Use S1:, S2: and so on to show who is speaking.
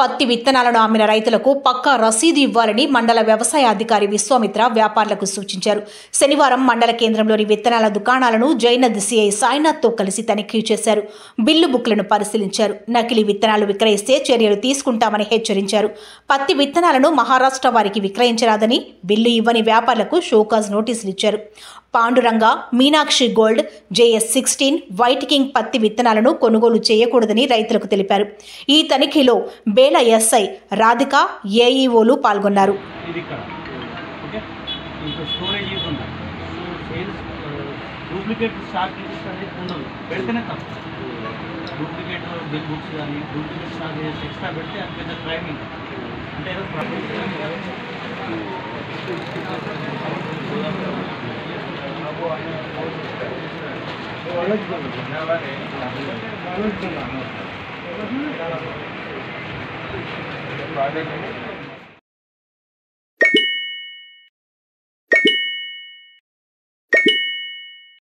S1: పత్తి విత్తనాలను అమ్మిన రైతులకు పక్కా రసీదు ఇవ్వాలని మండల వ్యవసాయ అధికారి విశ్వామిత్ర వ్యాపారులకు సూచించారు. శనివారం మండల కేంద్రంలోని విత్తనాల దుకాణాలను జైనద్ సిఐ సాయినాథ్తో కలిసి తనిఖీ చేశారు. బిల్లు బుక్లను పరిశీలించారు. నకిలీ విత్తనాలు విక్రయిస్తే చర్యలు తీసుకుంటామని హెచ్చరించారు. పత్తి విత్తనాలను మహారాష్ట్ర వారికి విక్రయించరాదని, బిల్లు ఇవ్వని వ్యాపారులకు షోకాజ్ నోటీసులు ఇచ్చారు. Panduranga, Meenakshi gold, JS16, white king పత్తి విత్తనాలను కొనుగోలు చేయకూడదని రైతులకు తెలిపారు. ఈ తనిఖీలో బేల SI రాధిక, AEOలు పాల్గొన్నారు.
S2: ప్రాజెక్ట్